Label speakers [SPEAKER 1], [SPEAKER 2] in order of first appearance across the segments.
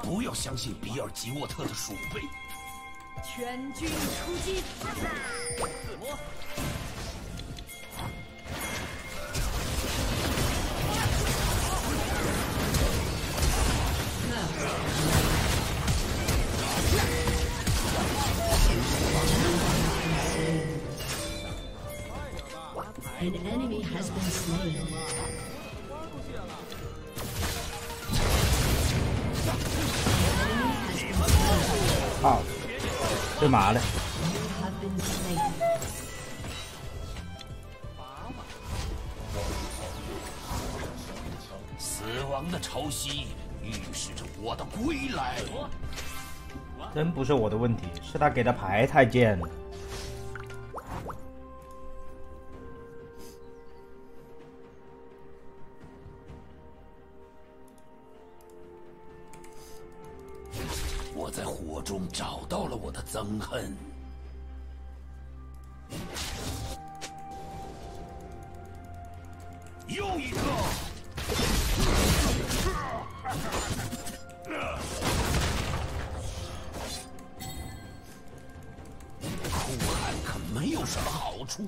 [SPEAKER 1] 不要相信比尔吉沃特的鼠辈。
[SPEAKER 2] 全军出击！自摸。
[SPEAKER 3] An enemy has been slain.
[SPEAKER 4] 好，干嘛呢？
[SPEAKER 3] You have been slain.
[SPEAKER 1] 死亡的潮汐预示着我的归来。
[SPEAKER 4] 真不是我的问题，是他给的牌太贱了。
[SPEAKER 1] 我在火中找到了我的憎恨。又一个！哭喊可没有什么好处。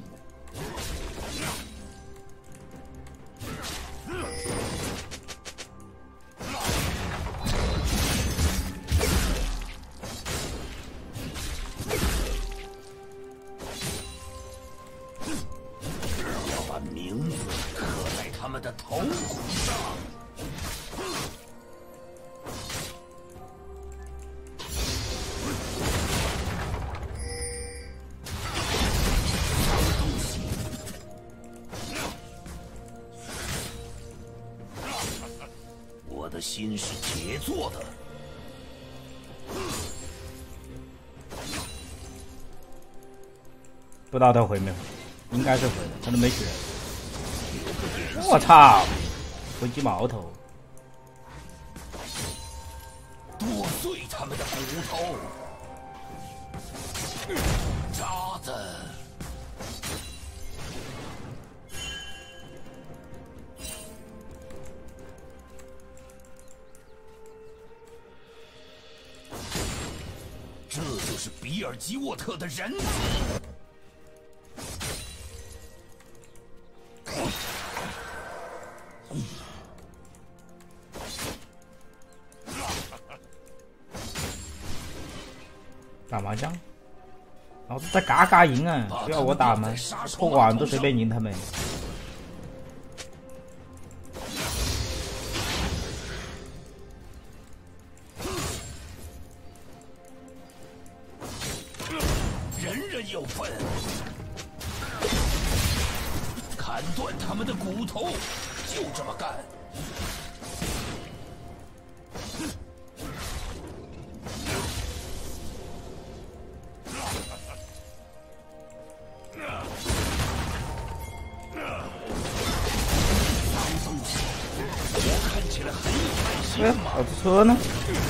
[SPEAKER 1] 名字刻在他们的头骨上。我的心是铁做的。
[SPEAKER 4] 不知道他回没回，应该是回的，他都没血。 我操！回鸡毛头，
[SPEAKER 1] 剁碎他们的骨头，渣子！这就是比尔吉沃特的人子。
[SPEAKER 4] 打麻将，老子在嘎嘎赢啊！需要我打吗？破网都随便赢他们。
[SPEAKER 1] 人人有份，砍断他们的骨头，就这么干。
[SPEAKER 4] 哎，我的车呢？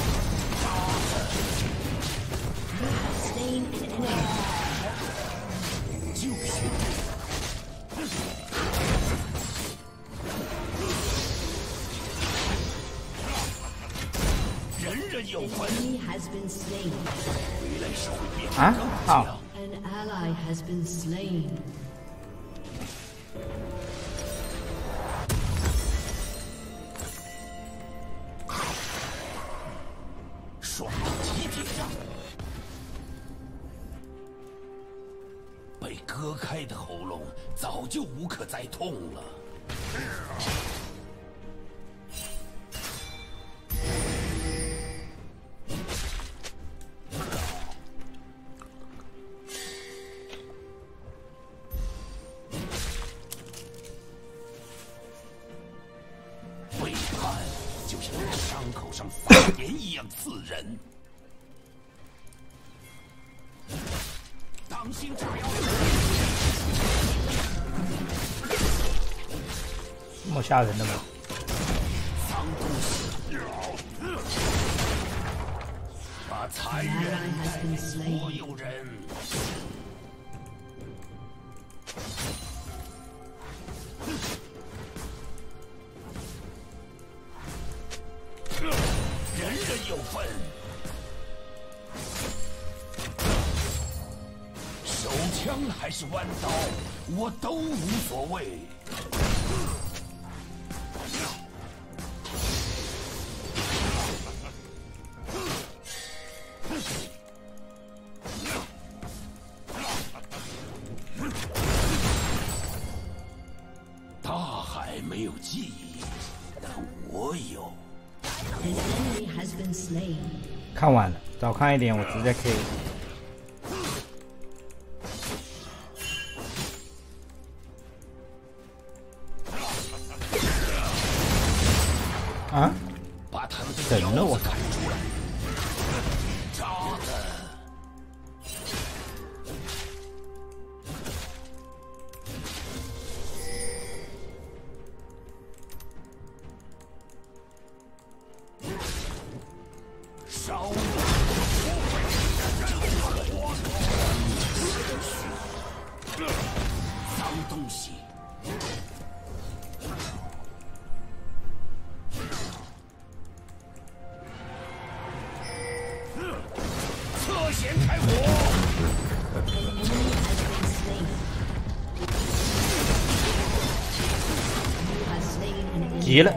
[SPEAKER 1] 人人有份。
[SPEAKER 4] 啊？好。
[SPEAKER 3] An ally has been slain.
[SPEAKER 1] 双到极点上，被割开的喉咙早就无可再痛了。背叛就像在伤口上撒盐一样刺人。当心炸药！
[SPEAKER 4] 这么吓人的吗？
[SPEAKER 1] 脏东西！把残忍带给所有人。人人有份。 枪还是弯刀，我都无所谓。大海没有记忆，但我有。
[SPEAKER 3] An enemy has been slain.
[SPEAKER 4] 看完了，早看一点我直接 K。啊！
[SPEAKER 1] 把他们的
[SPEAKER 4] 等了我
[SPEAKER 1] 砍出来，渣子！烧了！脏东西！ 侧弦开火！
[SPEAKER 4] 急了。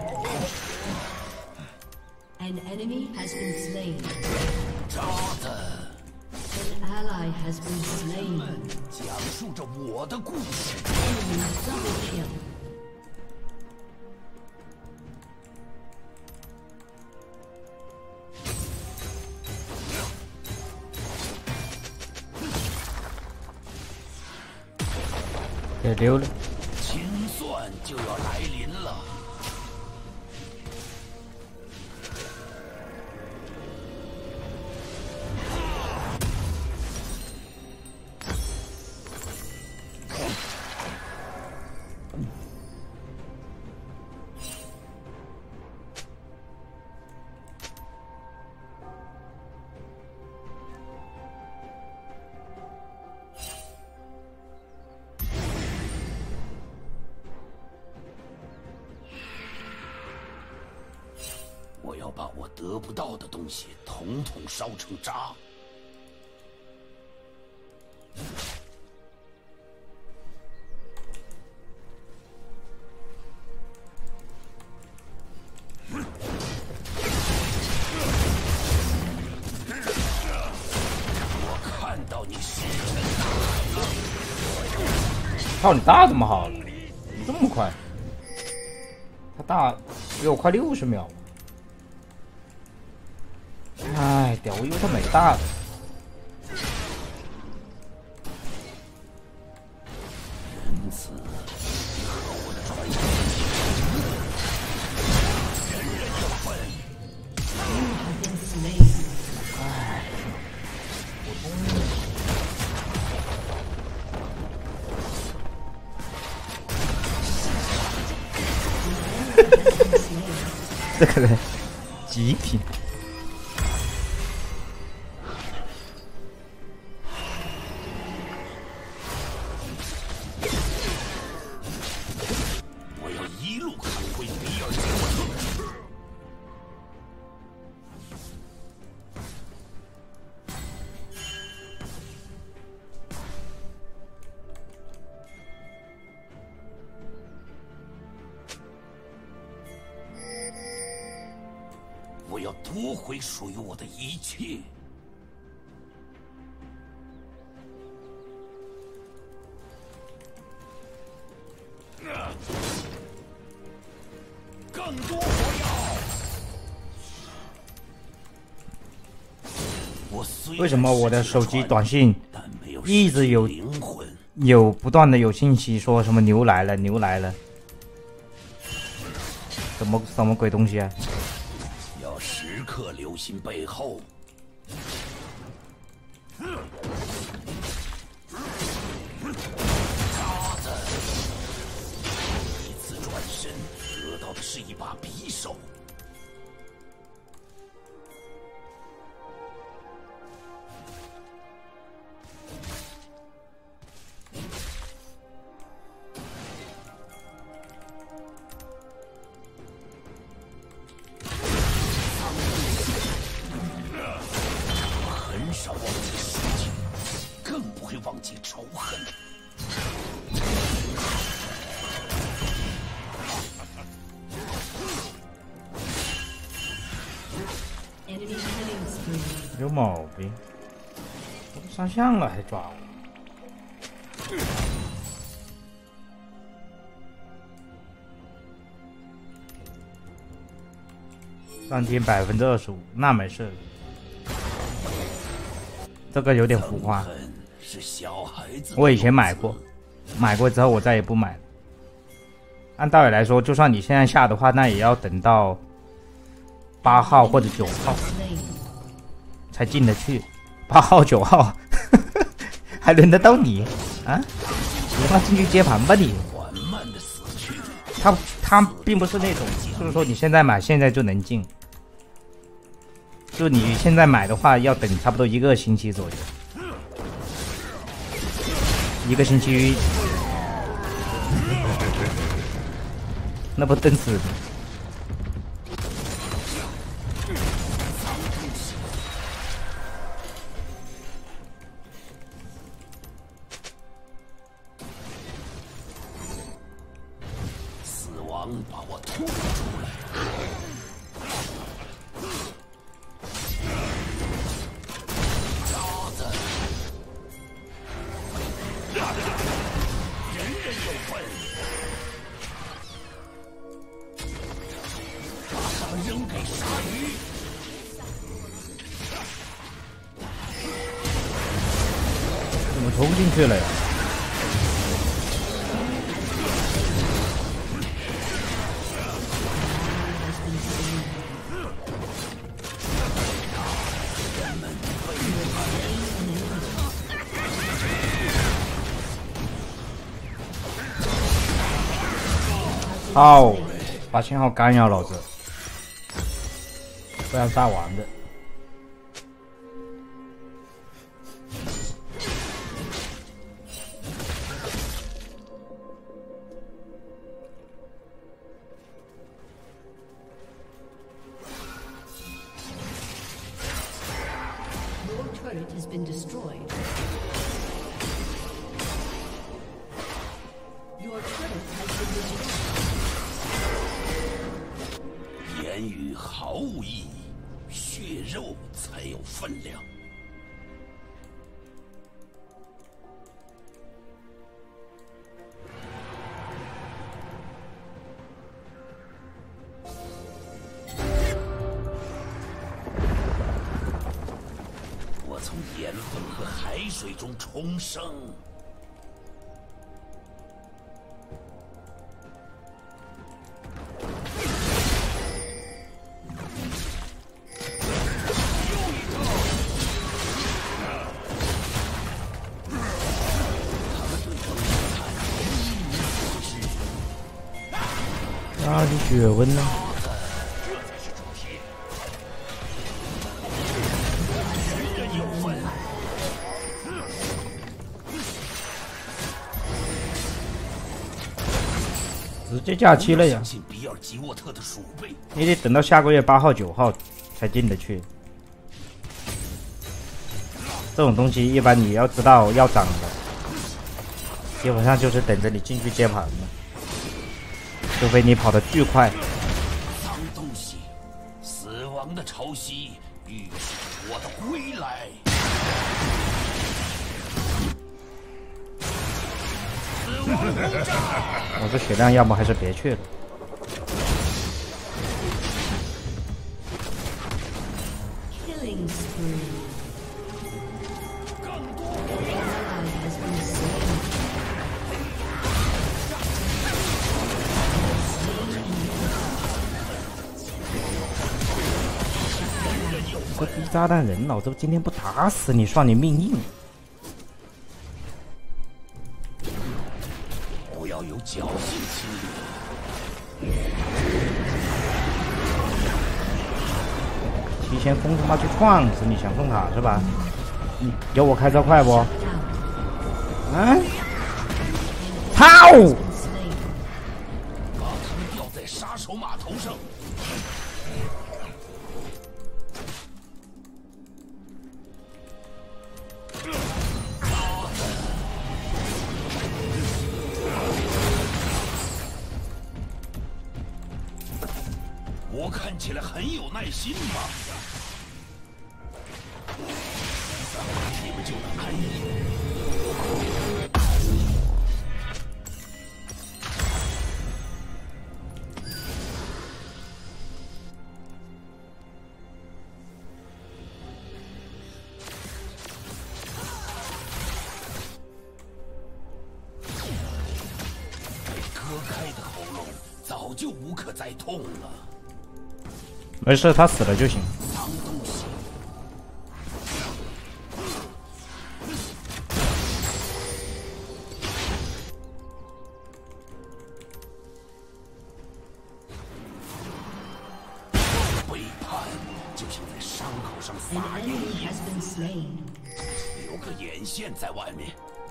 [SPEAKER 3] An enemy has been slain.
[SPEAKER 1] 渣子！
[SPEAKER 3] An ally has been slain.
[SPEAKER 1] 讲述着我的故事。
[SPEAKER 3] Enemy double kill.
[SPEAKER 4] 给溜了。
[SPEAKER 1] 清算就要来临了。我要把我得不到的东西统统烧成渣。我看到你石沉大海了。
[SPEAKER 4] 操你大这么好，这么快？他大比我快60秒。哎，屌，我以为他没大的。
[SPEAKER 1] 仁慈和我的传承，人人有份。
[SPEAKER 3] You have been slain.
[SPEAKER 4] 这个人极品。
[SPEAKER 1] 我要一路砍回比尔杰沃特。我要夺回属于我的一切。更多火药！我虽然
[SPEAKER 4] 为什么我的手机短信
[SPEAKER 1] 但没有
[SPEAKER 4] 一直有
[SPEAKER 1] 灵魂？
[SPEAKER 4] 有不断的有信息说什么牛来了，牛来了？什么鬼东西啊？
[SPEAKER 1] 要时刻留心背后。渣子！一次转身得到的是一把匕首。很少忘记事情。 恨。
[SPEAKER 3] Enemy killing spree.
[SPEAKER 4] 有毛病，我都上相了还抓我。上金25%，那没事。这个有点浮夸。
[SPEAKER 1] 憎恨是小孩子。
[SPEAKER 4] 我以前买过，买过之后我再也不买了。按道理来说，就算你现在下的话，那也要等到8号或者9号
[SPEAKER 3] Slain.
[SPEAKER 4] 才进得去。8号、9号，还轮得到你啊？你他妈进去接盘吧你！
[SPEAKER 1] 缓慢的死去。
[SPEAKER 4] 他并不是那种，就是说你现在买现在就能进。就你现在买的话，要等差不多1个星期左右，1个星期，那不等死你？
[SPEAKER 1] 死亡把我拖出来。扔给鲨鱼！
[SPEAKER 4] 怎么冲进去了呀？好，把信号干扰老子。不要炸完的。
[SPEAKER 3] Your turret has been destroyed. Your turret has been destroyed.
[SPEAKER 1] 言语毫无意义，血肉才有分量。我从盐分和海水中重生。
[SPEAKER 4] 啊，你血温呢？
[SPEAKER 1] 这才是主题。人人有份。
[SPEAKER 4] 直接假期了呀！
[SPEAKER 1] 相信比尔吉沃特的鼠辈。
[SPEAKER 4] 你得等到下个月8号、9号才进得去。这种东西一般你要知道要涨的，基本上就是等着你进去接盘了。除非你跑得巨快。
[SPEAKER 1] 脏东西，死亡的潮汐预示我的归来。死亡轰炸！
[SPEAKER 4] 我这血量要么还是别去了。
[SPEAKER 3] Killing spree.
[SPEAKER 1] 更多
[SPEAKER 3] Ally has been slain.
[SPEAKER 4] 这逼炸弹人，老子今天不打死你，算你命硬。
[SPEAKER 1] 不要有侥幸心理。
[SPEAKER 4] 提前疯他妈去撞死你，想送塔是吧？你有我开车快不？啊？操！
[SPEAKER 3] Slain.
[SPEAKER 1] 把他们吊在杀手码头上。 看起来很有耐心嘛。你们就能安逸。割开的喉咙早就无可再痛了。
[SPEAKER 4] 没事，他死了就行。
[SPEAKER 1] 脏东西。背叛就像在伤口上
[SPEAKER 3] An
[SPEAKER 1] 撒盐
[SPEAKER 3] enemy
[SPEAKER 1] 一样，
[SPEAKER 3] has been slain.
[SPEAKER 1] 留个眼线在外面。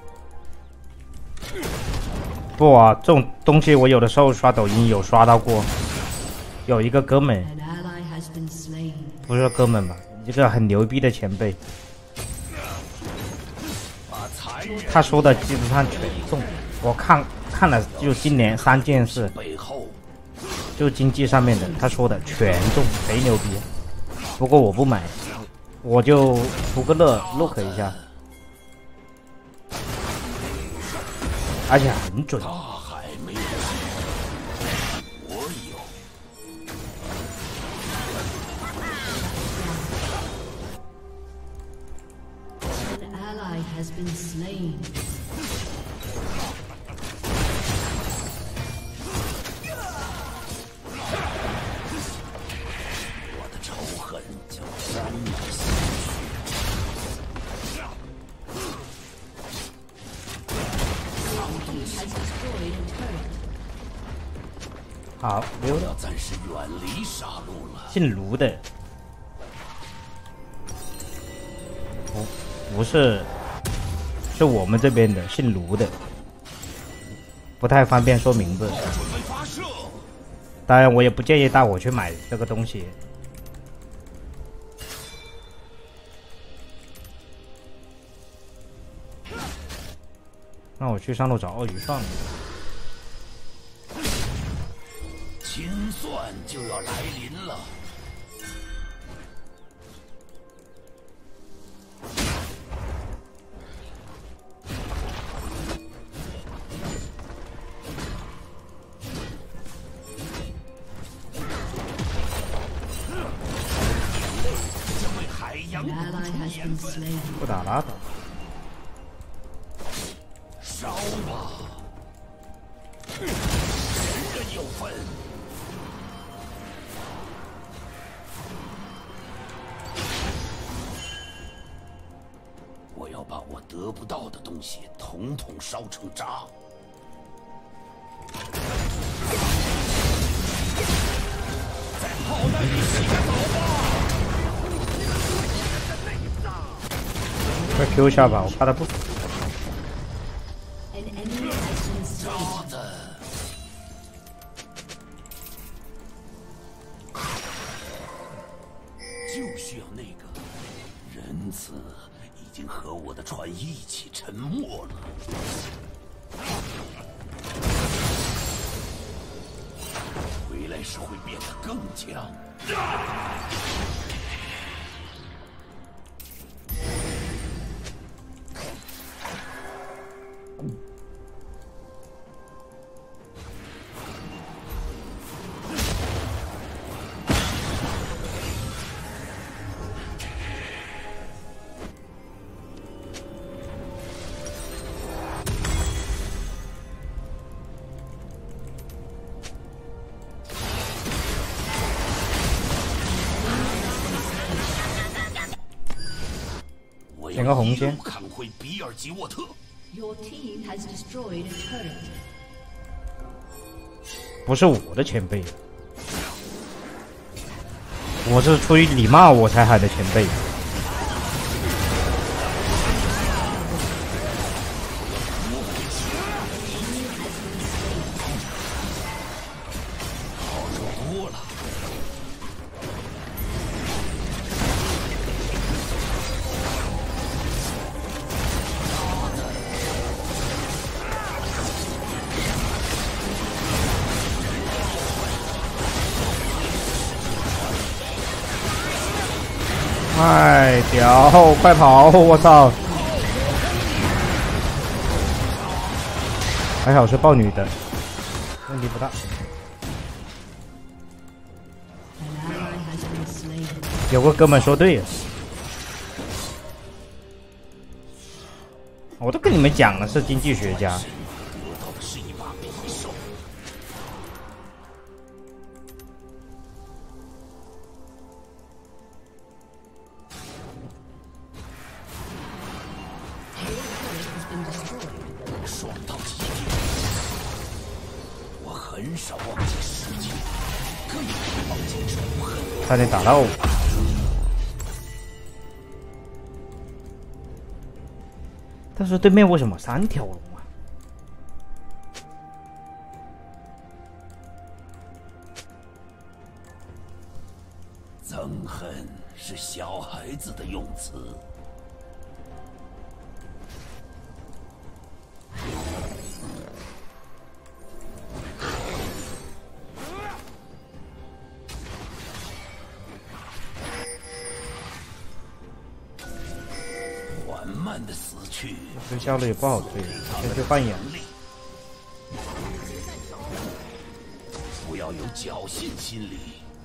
[SPEAKER 4] 不啊，这种东西我有的时候刷抖音有刷到过，有一个哥们，
[SPEAKER 3] An ally has been slain.
[SPEAKER 4] 不是说哥们吧，一个很牛逼的前辈，
[SPEAKER 1] 把残忍
[SPEAKER 4] 他说的基本上全中。我看了，就今年3件事，
[SPEAKER 1] 背后，
[SPEAKER 4] 就经济上面的，他说的全中，贼牛逼。不过我不买，我就图个乐 ，look 一下，而且很准。
[SPEAKER 1] 大海没有血，我有。
[SPEAKER 3] An ally has been slain.
[SPEAKER 1] 我的仇恨叫山的心血。
[SPEAKER 3] Has destroyed a turret.
[SPEAKER 4] 好，溜了。
[SPEAKER 1] 要暂时远离杀戮了。
[SPEAKER 4] 姓卢的，不是，是我们这边的姓卢的，不太方便说名字。
[SPEAKER 1] 准备发射。
[SPEAKER 4] 当然，我也不建议大伙去买这个东西。那我去上路找鳄鱼算了。
[SPEAKER 1] 清算就要来临了。将为海洋
[SPEAKER 3] An
[SPEAKER 1] 补
[SPEAKER 3] ally
[SPEAKER 1] 充
[SPEAKER 3] has
[SPEAKER 1] 盐
[SPEAKER 3] been
[SPEAKER 1] 分。
[SPEAKER 3] slain.
[SPEAKER 4] 不打拉倒。
[SPEAKER 1] 烧吧，人人有份。我要把我得不到的东西统统烧成渣。在炮弹里洗个澡吧。
[SPEAKER 4] 快 Q 一下吧，我怕他不死。
[SPEAKER 3] An enemy has been slain.
[SPEAKER 1] 渣子。就需要那个仁慈，已经和我的船一起沉没了。回来时会变得更强。
[SPEAKER 4] 点个红先。
[SPEAKER 1] 看回比尔吉沃特。
[SPEAKER 3] Your team has destroyed a turret.
[SPEAKER 4] 不是我的前辈，我是出于礼貌我才喊的前辈。
[SPEAKER 1] 好受多了。
[SPEAKER 4] 太屌！快跑！我操！还好是豹女的，问题不大。有个哥们说对了，我都跟你们讲了，是经济学家。
[SPEAKER 1] 很少忘记世界，更不忘记仇恨。
[SPEAKER 4] 差点打到我。但是对面为什么3条龙啊？
[SPEAKER 1] 憎恨是小孩子的用词。慢的死去，
[SPEAKER 4] 追效率也不好追，先去扮演。
[SPEAKER 1] 不要有侥幸心理。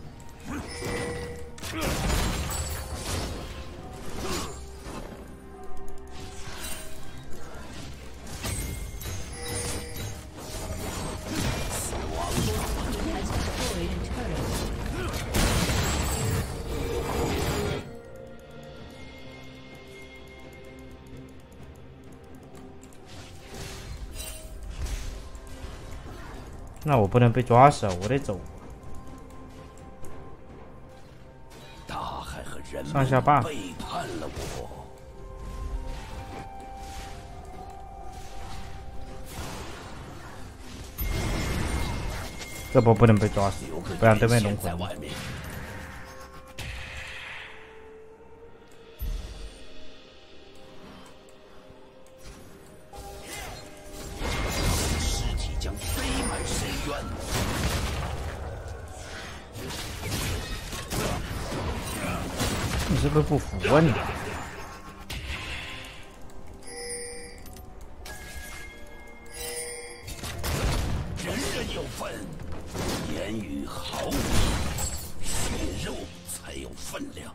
[SPEAKER 4] 那我不能被抓死啊！我得走。
[SPEAKER 1] 大海和人们
[SPEAKER 4] 上下坝
[SPEAKER 1] 背叛了我。
[SPEAKER 4] 这波不能被抓死，不然对面龙魂。你是不是不服啊你？
[SPEAKER 1] 人人有份，言语毫无意义，血肉才有分量。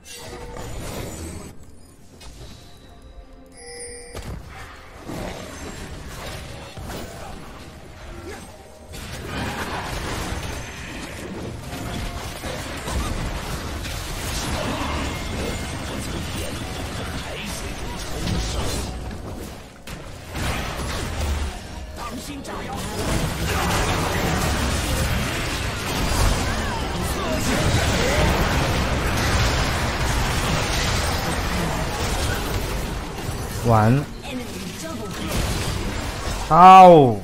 [SPEAKER 4] 完了，操！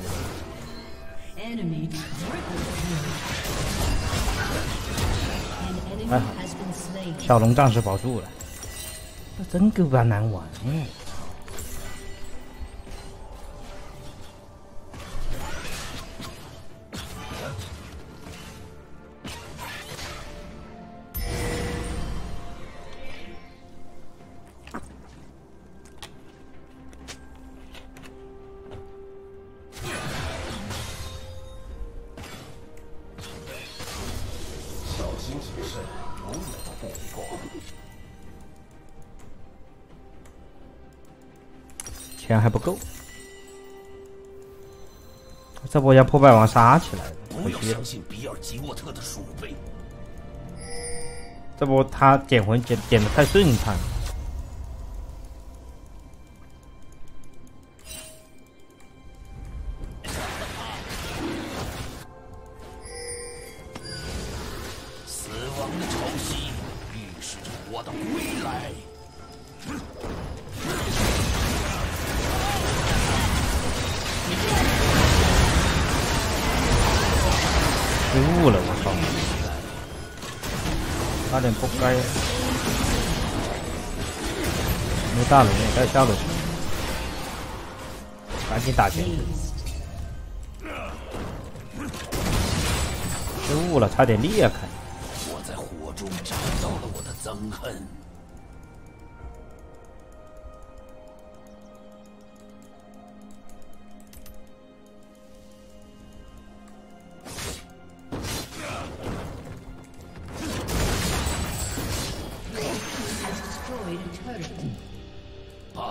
[SPEAKER 4] 哎，小龙暂时保住了，这真够难玩哎！钱还不够，这波将破败王杀起来了，
[SPEAKER 1] 不要相信比尔吉沃特的鼠辈。
[SPEAKER 4] 这波他捡魂捡的太顺畅了。
[SPEAKER 1] 死亡的潮汐预示着我的归来。
[SPEAKER 4] 失误了，我操！差点不该，没大龙也该下了，赶紧打钱！失误了，差点裂开。
[SPEAKER 1] 我在火中找到了我的憎恨。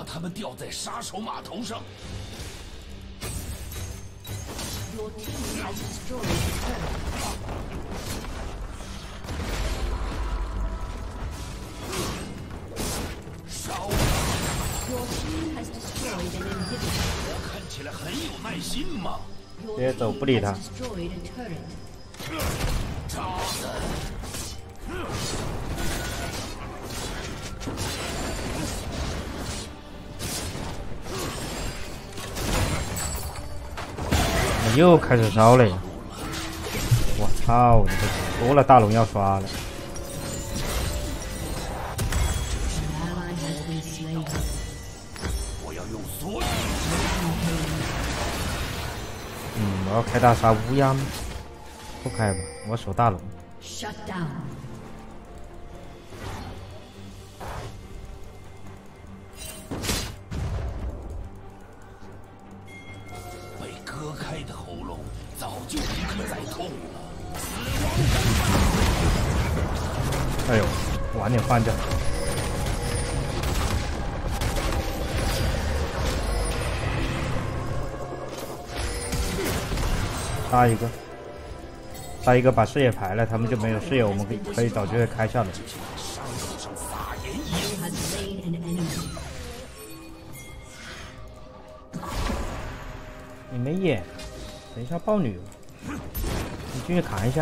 [SPEAKER 1] 他们吊在杀手码头上。
[SPEAKER 3] Your team has destroyed a turret.
[SPEAKER 1] 烧！
[SPEAKER 3] Your team has destroyed an inhibitor.
[SPEAKER 1] 我看起来很有耐心嘛。
[SPEAKER 3] Your
[SPEAKER 4] 直接走，
[SPEAKER 3] team
[SPEAKER 4] 不理他。
[SPEAKER 3] has destroyed a turret.
[SPEAKER 1] 渣子！
[SPEAKER 4] 又开始烧了呀！我操，你这多了大龙要刷了。
[SPEAKER 3] An ally has been slain.
[SPEAKER 1] 我要用所有。
[SPEAKER 4] 我要开大杀乌鸦吗？不开吧，我守大龙。
[SPEAKER 3] Shut down.
[SPEAKER 1] 被割开的喉咙早就不可再痛了。
[SPEAKER 4] 哎呦，晚点换掉。杀一个，杀一个把视野排了，他们就没有视野，我们可以找机会开下来。
[SPEAKER 1] 伤口上撒盐一样。
[SPEAKER 3] You have slain an enemy.
[SPEAKER 4] 你没眼，等一下豹女，你进去砍一下。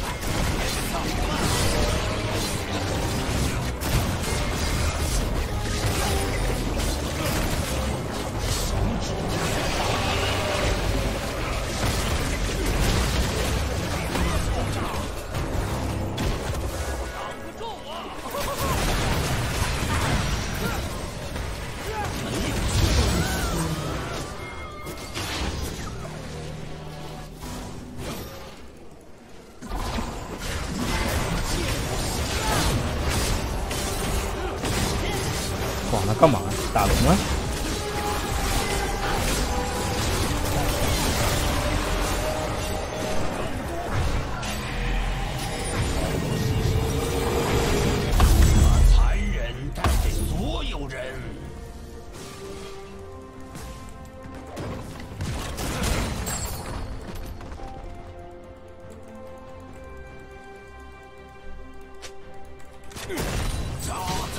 [SPEAKER 4] 管他干嘛？打龙啊！
[SPEAKER 1] 残忍带给所有人。渣子。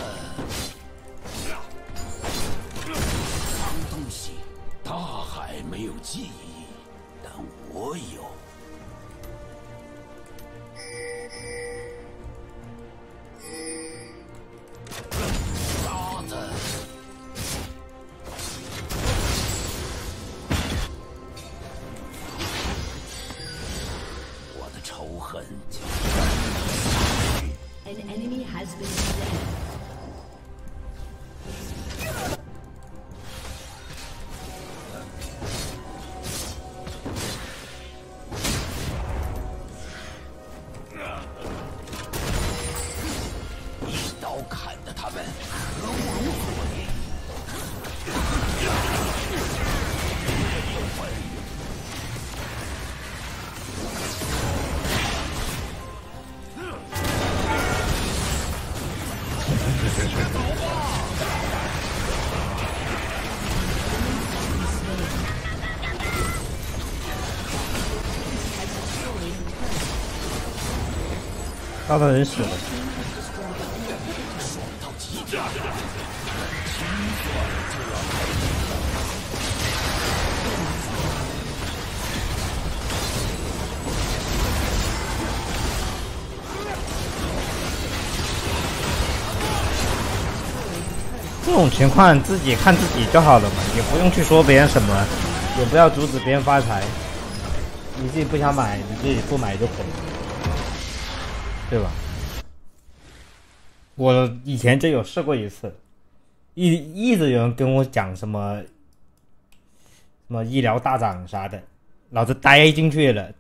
[SPEAKER 1] 脏东西，大海没有记忆，但我有。沙子，我的仇恨就
[SPEAKER 3] An enemy has been slain.
[SPEAKER 1] 一刀砍得他们何无所念。有份。
[SPEAKER 4] 杀的人死了。
[SPEAKER 1] 到极致。
[SPEAKER 4] 这种情况自己看自己就好了嘛，也不用去说别人什么，也不要阻止别人发财。你自己不想买，你自己不买就可以，对吧？我以前就有试过一次，一直有人跟我讲什么医疗大涨啥的，老子呆进去了，